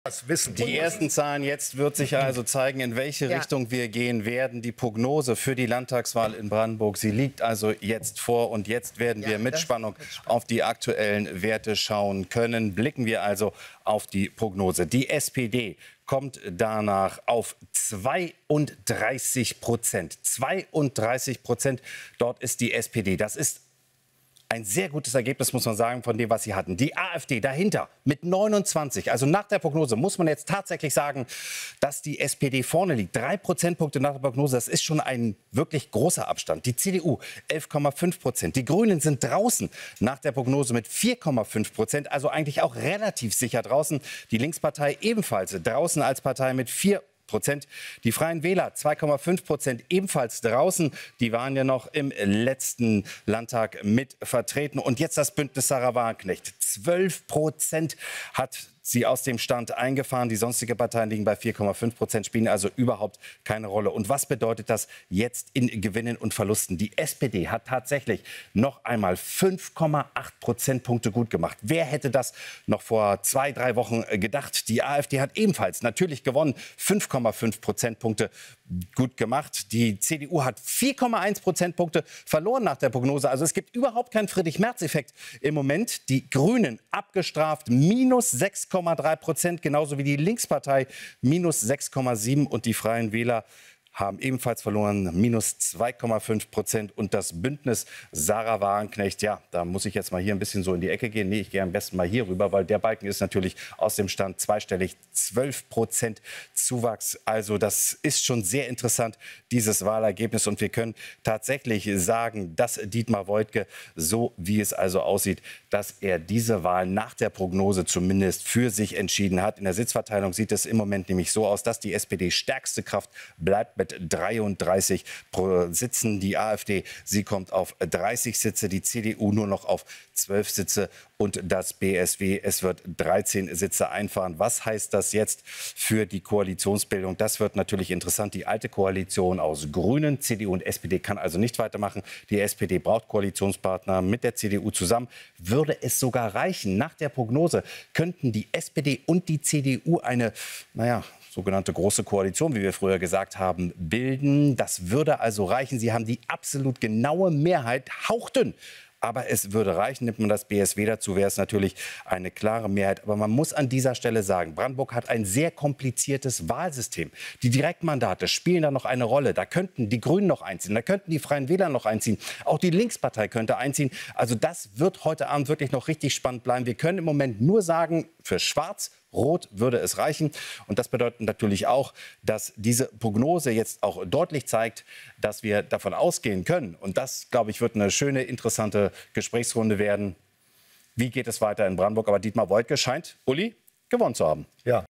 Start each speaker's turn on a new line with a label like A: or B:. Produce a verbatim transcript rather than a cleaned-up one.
A: Das wissen
B: Die ersten Zahlen jetzt wird sich also zeigen, in welche
C: Ja.
B: Richtung wir gehen werden. Die Prognose für die Landtagswahl in Brandenburg, sie liegt also jetzt vor. Und jetzt werden
C: Ja,
B: wir mit
C: das
B: Spannung
C: wird spannend.
B: auf die aktuellen Werte schauen können. Blicken wir also auf die Prognose. Die S P D kommt danach auf zweiunddreißig Prozent. zweiunddreißig Prozent, dort ist die S P D. Das ist ein sehr gutes Ergebnis, muss man sagen, von dem, was sie hatten. Die AfD dahinter mit neunundzwanzig. Also nach der Prognose muss man jetzt tatsächlich sagen, dass die S P D vorne liegt. Drei Prozentpunkte nach der Prognose, das ist schon ein wirklich großer Abstand. Die C D U elf Komma fünf Prozent. Die Grünen sind draußen nach der Prognose mit vier Komma fünf Prozent. Also eigentlich auch relativ sicher draußen. Die Linkspartei ebenfalls draußen als Partei mit vier Prozent. Die Freien Wähler zwei Komma fünf Prozent ebenfalls draußen. Die waren ja noch im letzten Landtag mit vertreten. Und jetzt das Bündnis Sarah Wagenknecht. zwölf Prozent hat sie aus dem Stand eingefahren. Die sonstigen Parteien liegen bei vier Komma fünf Prozent, spielen also überhaupt keine Rolle. Und was bedeutet das jetzt in Gewinnen und Verlusten? Die S P D hat tatsächlich noch einmal fünf Komma acht Prozentpunkte gut gemacht. Wer hätte das noch vor zwei, drei Wochen gedacht? Die AfD hat ebenfalls natürlich gewonnen, fünf Komma fünf Prozentpunkte gut gemacht. Die C D U hat vier Komma eins Prozentpunkte verloren nach der Prognose. Also es gibt überhaupt keinen Friedrich-Merz-Effekt im Moment. Die Grünen abgestraft, minus sechs Komma drei Prozent, genauso wie die Linkspartei, minus sechs Komma sieben. Und die Freien Wähler haben ebenfalls verloren, minus zwei Komma fünf Prozent. Und das Bündnis Sarah Wagenknecht, ja, da muss ich jetzt mal hier ein bisschen so in die Ecke gehen. Nee, ich gehe am besten mal hier rüber, weil der Balken ist natürlich aus dem Stand zweistellig, zwölf Prozent Zuwachs. Also das ist schon sehr interessant, dieses Wahlergebnis. Und wir können tatsächlich sagen, dass Dietmar Woidke, so wie es also aussieht, dass er diese Wahl nach der Prognose zumindest für sich entschieden hat. In der Sitzverteilung sieht es im Moment nämlich so aus, dass die S P D stärkste Kraft bleibt mit dreiunddreißig Sitzen. Die AfD, sie kommt auf dreißig Sitze, die C D U nur noch auf zwölf Sitze und das B S W, es wird dreizehn Sitze einfahren. Was heißt das jetzt für die Koalitionsbildung? Das wird natürlich interessant. Die alte Koalition aus Grünen, C D U und S P D kann also nicht weitermachen. Die S P D braucht Koalitionspartner mit der C D U zusammen. Würde es sogar reichen, nach der Prognose könnten die S P D und die C D U eine, naja, sogenannte große Koalition, wie wir früher gesagt haben, bilden. Das würde also reichen. Sie haben die absolut genaue Mehrheit, hauchdünn. Aber es würde reichen. Nimmt man das B S W dazu, wäre es natürlich eine klare Mehrheit. Aber man muss an dieser Stelle sagen, Brandenburg hat ein sehr kompliziertes Wahlsystem. Die Direktmandate spielen da noch eine Rolle. Da könnten die Grünen noch einziehen, da könnten die Freien Wähler noch einziehen. Auch die Linkspartei könnte einziehen. Also das wird heute Abend wirklich noch richtig spannend bleiben. Wir können im Moment nur sagen, für Schwarz, Rot würde es reichen. Und das bedeutet natürlich auch, dass diese Prognose jetzt auch deutlich zeigt, dass wir davon ausgehen können. Und das, glaube ich, wird eine schöne, interessante Gesprächsrunde werden. Wie geht es weiter in Brandenburg? Aber Dietmar Woidke scheint, Uli, gewonnen zu haben.
A: Ja.